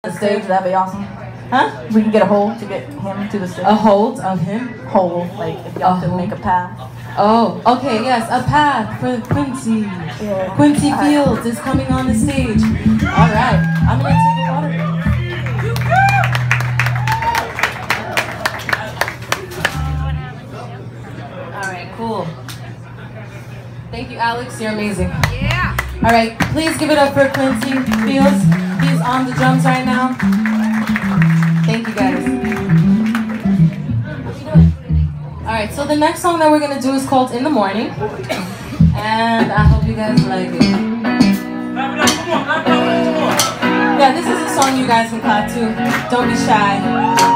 The stage, that'd be awesome. Huh? We can get a hold to get him to the stage. A hold of him? Hole, like if y'all could make a path. Oh, okay, yes, a path for Quincy. Yeah. Quincy Fields is coming on the stage. All right, I'm gonna take a water. All right, cool. Thank you, Alex. You're amazing. Yeah. All right, please give it up for Quincy Fields. He's on the drums right now. Thank you, guys. All right, so the next song that we're gonna do is called "In the Morning," and I hope you guys like it. Yeah, this is a song you guys can clap to. Don't be shy.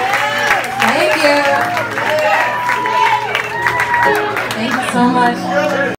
So much.